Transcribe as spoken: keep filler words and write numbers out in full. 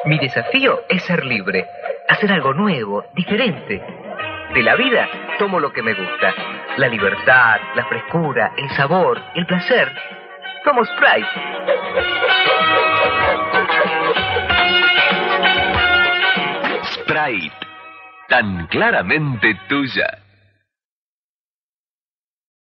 Mi desafío es ser libre, hacer algo nuevo, diferente. De la vida tomo lo que me gusta. La libertad, la frescura, el sabor, el placer. Tomo Sprite. Sprite, tan claramente tuya.